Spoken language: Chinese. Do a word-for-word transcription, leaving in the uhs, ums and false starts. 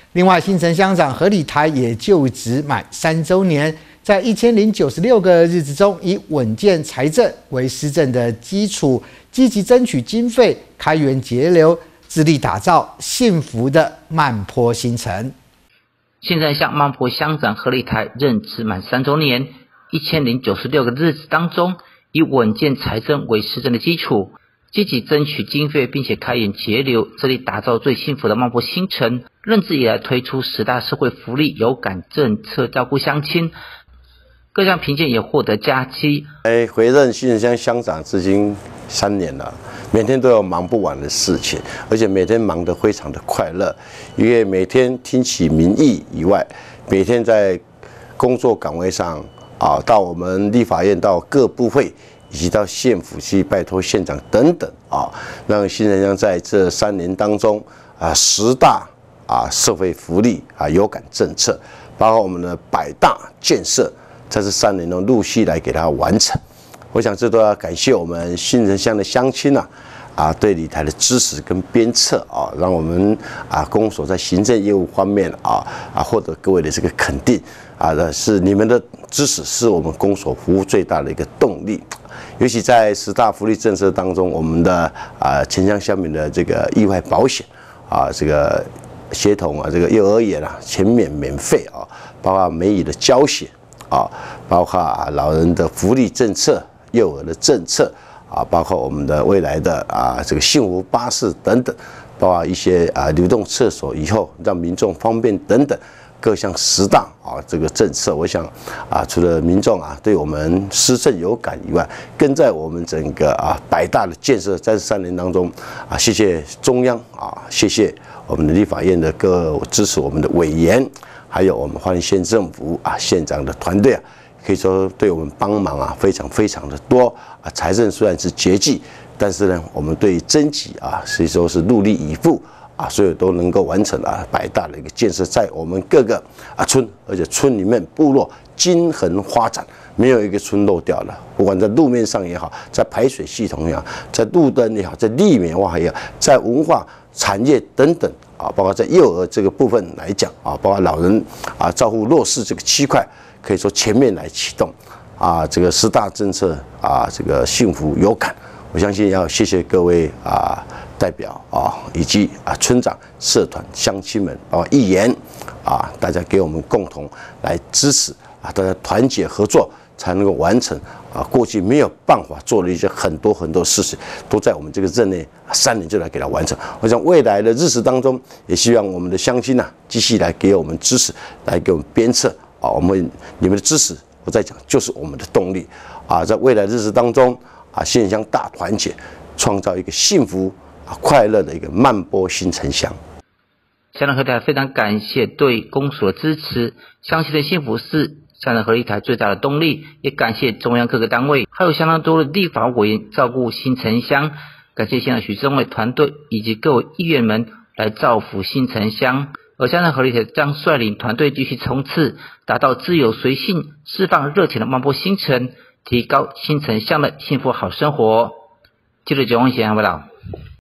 另外，新城乡长何理台也就职满三周年，在一千零九十六个日子中，以稳健财政为施政的基础，积极争取经费，开源节流，致力打造幸福的慢坡新城。 新城乡慢坡乡长何理台任职满三周年，一千零九十六个日子当中，以稳健财政为施政的基础，积极争取经费，并且开源节流，致力打造最幸福的慢坡新城。任职以来推出十大社会福利有感政策，照顾乡亲，各项评鉴也获得佳绩。 哎，回任新城乡乡长至今三年了，每天都有忙不完的事情，而且每天忙得非常的快乐，因为每天听取民意以外，每天在工作岗位上啊，到我们立法院，到各部会，以及到县府去拜托县长等等啊，让新城乡在这三年当中啊，十大啊社会福利啊有感政策，包括我们的百大建设，在这三年中陆续来给它完成。我想这都要感谢我们新城乡的乡亲啊，啊对理台的支持跟鞭策啊，让我们啊公所在行政业务方面啊啊获得各位的这个肯定啊，是你们的支持是我们公所服务最大的一个动力。尤其在十大福利政策当中，我们的啊城乡乡民的这个意外保险啊，这个协同啊，这个幼儿园啊全免免费啊，包括美语的教学啊，包括啊老人的福利政策、幼儿的政策啊，包括我们的未来的啊这个幸福巴士等等，包括一些啊流动厕所以后让民众方便等等。各项十大啊，这个政策，我想啊，除了民众啊对我们施政有感以外，更在我们整个啊百大的建设，在这三年当中啊，谢谢中央啊，谢谢我们的立法院的各支持我们的委员，还有我们花莲县政府啊县长的团队啊，可以说对我们帮忙啊非常非常的多啊。财政虽然是拮据，但是呢，我们对征集啊，所以说是努力以赴。啊，所有都能够完成啊，百大的一个建设，在我们各个啊村，而且村里面部落均衡发展，没有一个村漏掉了。不管在路面上也好，在排水系统也好，在路灯也好，在地面化也好，在文化产业等等啊，包括在幼儿这个部分来讲啊，包括老人啊照顾弱势这个区块，可以说全面来启动啊，这个十大政策啊，这个幸福有感。我相信要谢谢各位啊代表啊，以及啊村长、社团、乡亲们，包括议员啊，大家给我们共同来支持啊，大家团结合作才能够完成啊过去没有办法做的一些很多很多事情，都在我们这个任内三年就来给它完成。我想未来的日子当中，也希望我们的乡亲呐继续来给我们支持，来给我们鞭策啊，我们你们的支持，我在讲就是我们的动力啊，在未来日子当中。啊，县乡大团结，创造一个幸福啊快乐的一个慢坡新城乡。 乡长何理台非常感谢对公所的支持，乡亲的幸福是乡长何理台最大的动力，也感谢中央各个单位，还有相当多的立法委员照顾新城乡，感谢县长许正伟团队以及各位议员们来造福新城乡。而乡长何理台将率领团队继续冲刺，达到自由随性、释放热情的慢坡新城。提高新城乡的幸福好生活。记者九王贤报道。